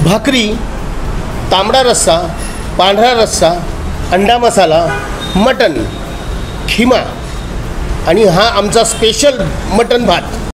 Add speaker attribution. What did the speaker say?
Speaker 1: भाकरी, तांबडा रस्सा, पांढरा रस्सा, अंडा मसाला, मटन, खिमा आणि हा आमचा स्पेशल मटन भात।